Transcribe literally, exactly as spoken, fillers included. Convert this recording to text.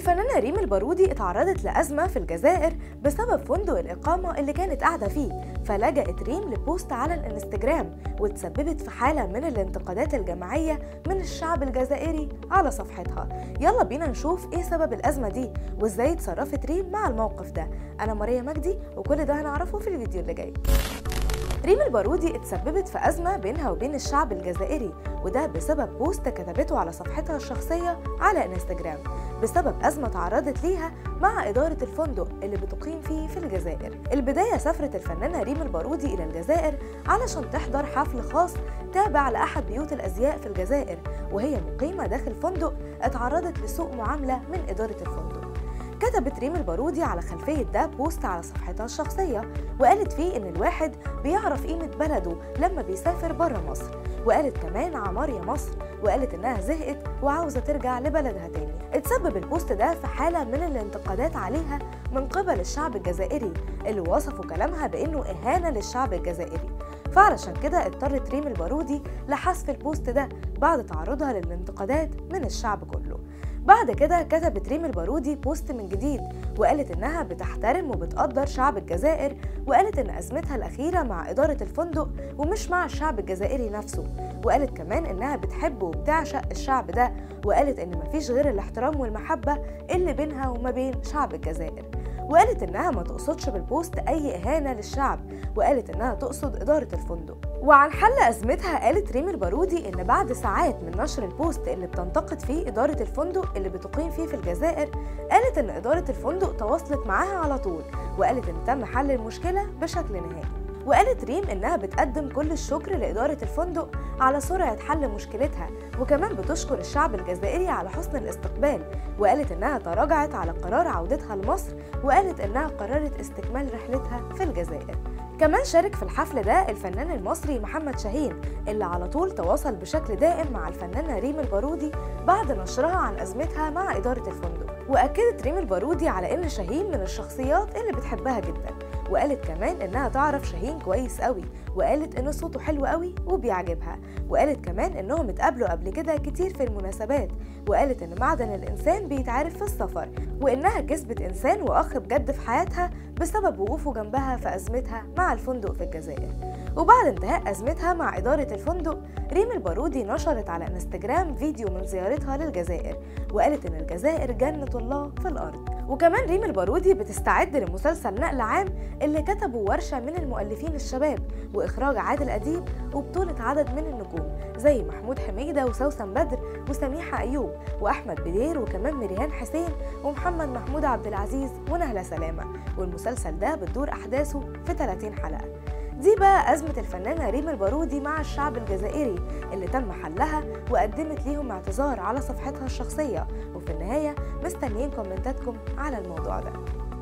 الفنانة ريم البارودي اتعرضت لأزمة في الجزائر بسبب فندق الإقامة اللي كانت قاعدة فيه، فلجأت ريم لبوست على الانستجرام وتسببت في حالة من الانتقادات الجماعية من الشعب الجزائري على صفحتها. يلا بينا نشوف ايه سبب الأزمة دي وازاي اتصرفت ريم مع الموقف ده. أنا ماريا مجدي وكل ده هنعرفه في الفيديو اللي جاي. ريم البارودي اتسببت في أزمة بينها وبين الشعب الجزائري، وده بسبب بوست كتبته على صفحتها الشخصية على انستجرام بسبب أزمة تعرضت ليها مع إدارة الفندق اللي بتقيم فيه في الجزائر. البداية سافرت الفنانة ريم البارودي إلى الجزائر علشان تحضر حفل خاص تابع لأحد بيوت الأزياء في الجزائر، وهي مقيمة داخل فندق اتعرضت لسوء معاملة من إدارة الفندق. كتبت ريم البارودي على خلفية ده بوست على صفحتها الشخصية وقالت فيه إن الواحد بيعرف قيمة بلده لما بيسافر بره مصر، وقالت كمان عمار يا مصر، وقالت إنها زهقت وعاوزة ترجع لبلدها تاني. اتسبب البوست ده في حالة من الانتقادات عليها من قبل الشعب الجزائري اللي وصفوا كلامها بإنه إهانة للشعب الجزائري، فعلشان كده اضطرت ريم البارودي لحذف البوست ده بعد تعرضها للانتقادات من الشعب كله. بعد كده كتبت ريم البارودي بوست من جديد وقالت إنها بتحترم وبتقدر شعب الجزائر، وقالت إن أزمتها الأخيرة مع إدارة الفندق ومش مع الشعب الجزائري نفسه، وقالت كمان إنها بتحب وبتعشق الشعب ده، وقالت إن مفيش غير الاحترام والمحبة اللي بينها وما بين شعب الجزائر، وقالت إنها ما تقصدش بالبوست أي إهانة للشعب، وقالت إنها تقصد إدارة الفندق. وعن حل أزمتها قالت ريم البارودي إن بعد ساعات من نشر البوست اللي بتنتقد فيه إدارة الفندق اللي بتقيم فيه في الجزائر، قالت إن إدارة الفندق تواصلت معاها على طول، وقالت إن تم حل المشكلة بشكل نهائي. وقالت ريم إنها بتقدم كل الشكر لإدارة الفندق على سرعة حل مشكلتها، وكمان بتشكر الشعب الجزائري على حسن الاستقبال، وقالت إنها تراجعت على قرار عودتها لمصر، وقالت إنها قررت استكمال رحلتها في الجزائر. كمان شارك في الحفل ده الفنان المصري محمد شاهين اللي على طول تواصل بشكل دائم مع الفنانة ريم البارودي بعد نشرها عن أزمتها مع إدارة الفندق. وأكدت ريم البارودي على إن شاهين من الشخصيات اللي بتحبها جدا، وقالت كمان إنها تعرف شاهين كويس قوي، وقالت إن صوته حلو قوي وبيعجبها، وقالت كمان إنهم اتقابلوا قبل كده كتير في المناسبات، وقالت إن معدن الإنسان بيتعرف في السفر، وإنها كسبت إنسان وأخ بجد في حياتها بسبب وقوفه جنبها في أزمتها مع الفندق في الجزائر. وبعد انتهاء أزمتها مع إدارة الفندق، ريم البارودي نشرت على انستجرام فيديو من زيارتها للجزائر، وقالت إن الجزائر جنة الله في الأرض. وكمان ريم البارودي بتستعد لمسلسل نقل عام اللي كتبوا ورشة من المؤلفين الشباب وإخراج عادل أديب وبطولة عدد من النجوم زي محمود حميدة وسوسن بدر وسميحة أيوب وأحمد بدير وكمان مريهان حسين ومحمد محمود عبد العزيز ونهلة سلامة، والمسلسل ده بتدور أحداثه في ثلاثين حلقة. دي بقى أزمة الفنانة ريم البارودي مع الشعب الجزائري اللي تم حلها وقدمت ليهم اعتذار على صفحتها الشخصية، وفي النهاية مستنيين كومنتاتكم على الموضوع ده.